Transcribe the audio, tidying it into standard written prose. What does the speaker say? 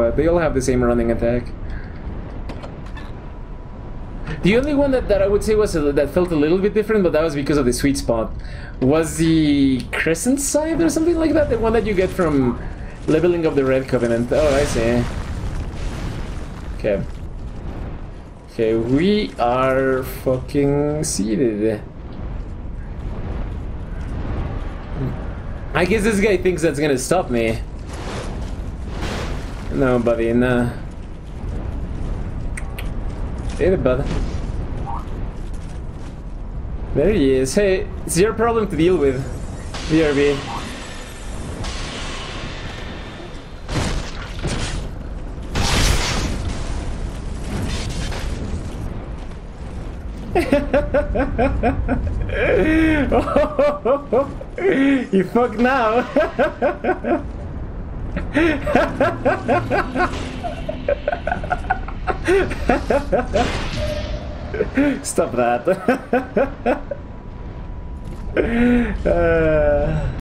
but they all have the same running attack. The only one that I would say was that felt a little bit different, but that was because of the sweet spot, was the Crescent Scythe or something like that, the one that you get from leveling up the Red Covenant. Oh, I see. Okay. Okay, we are fucking seated. I guess this guy thinks that's gonna stop me. No, buddy, nah. Hey, bud. There he is. Hey, it's your problem to deal with, BRB. You fucked now. Stop that.